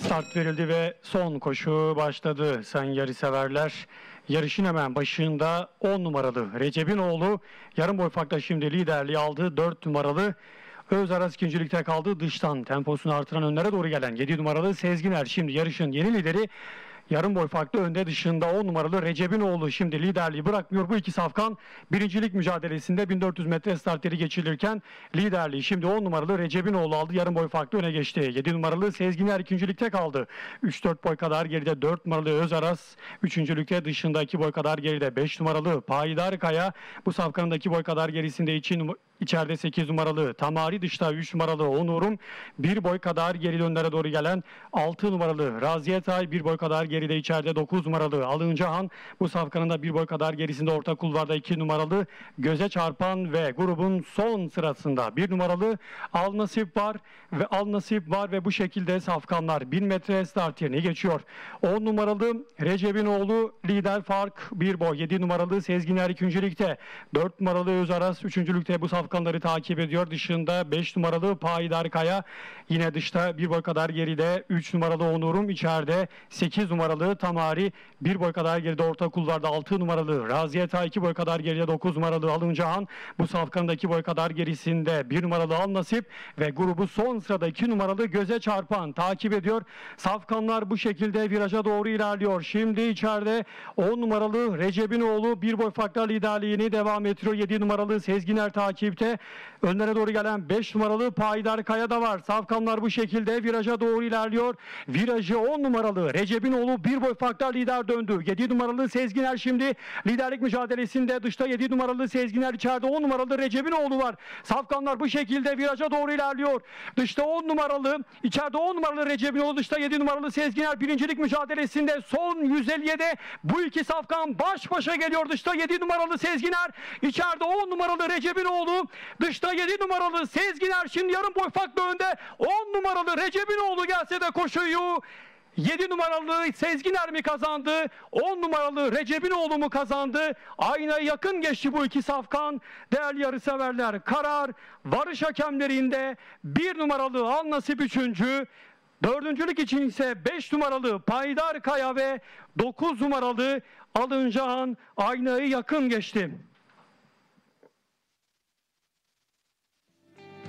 Start verildi ve son koşu başladı sayın yarışseverler. Yarışın hemen başında 10 numaralı Recep'inoğlu yarım boy farkla şimdi liderliği aldı. 4 numaralı Özaras ikincilikte kaldı. Dıştan temposunu artıran önlere doğru gelen 7 numaralı Sezginer şimdi yarışın yeni lideri. Yarım boy farklı önde, dışında 10 numaralı Recep'inoğlu şimdi liderliği bırakmıyor. Bu iki safkan birincilik mücadelesinde 1400 metre starteri geçirilirken liderliği şimdi 10 numaralı Recep'inoğlu aldı. Yarım boy farklı öne geçti. 7 numaralı Sezginer ikincilikte kaldı. 3-4 boy kadar geride 4 numaralı Özaras üçüncülükte, dışında 2 boy kadar geride 5 numaralı Payidar Kaya. Bu safkanın da 2 boy kadar gerisinde içeride 8 numaralı Tamari, dışta 3 numaralı Onur'un 1 boy kadar geride önlere doğru gelen 6 numaralı Raziyetay, 1 boy kadar geride içeride 9 numaralı Alıncahan. Bu safkanın da 1 boy kadar gerisinde orta kulvarda 2 numaralı Göze Çarpan ve grubun son sırasında 1 numaralı Al Nasip var ve bu şekilde safkanlar 1000 metre start yerine geçiyor. 10 numaralı Recep'inoğlu lider, fark 1 boy. 7 numaralı Sezginer ikincilikte, 4 numaralı Özaras üçüncülükte bu safkanları takip ediyor. Dışında 5 numaralı Payidar Kaya, yine dışta 1 boy kadar geride 3 numaralı Onur'um, içeride 8 numaralı Tamari, 1 boy kadar geride orta kulvarda 6 numaralı Raziyetay, 2 boy kadar geride 9 numaralı Alıncahan. Bu safkanın da 2 boy kadar gerisinde 1 numaralı Al Nasip ve grubu son sırada 2 numaralı Göze Çarpan takip ediyor. Safkanlar bu şekilde viraja doğru ilerliyor. Şimdi içeride 10 numaralı Recep'inoğlu 1 boy farkla liderliğini devam ettiriyor. 7 numaralı Sezginer takipte. Önlere doğru gelen 5 numaralı Payidar Kaya da var. Safkanlar bu şekilde viraja doğru ilerliyor. Virajı 10 numaralı Recep'inoğlu 1 boy farkla lider döndü. 7 numaralı Sezginer şimdi liderlik mücadelesinde, dışta 7 numaralı Sezginer, içeride 10 numaralı Recep'inoğlu var. Safkanlar bu şekilde viraja doğru ilerliyor. Dışta 10 numaralı, içeride 10 numaralı Recep'inoğlu, dışta 7 numaralı Sezginer birincilik mücadelesinde son 150'de bu iki safkan baş başa geliyor. Dışta 7 numaralı Sezginer, içeride 10 numaralı Recep'inoğlu, dışta 7 numaralı Sezginer şimdi yarım boy farklı önde. 10 numaralı Recep'inoğlu gelse de koşuyu 7 numaralı Sezginer mi kazandı, 10 numaralı Recep'inoğlu mu kazandı? Aynaya yakın geçti bu iki safkan. Değerli yarışseverler, karar varış hakemlerinde. 1 numaralı Al Nasip 3. Dördüncülük için ise 5 numaralı Payidar Kaya ve 9 numaralı Alıncahan aynayı yakın geçti.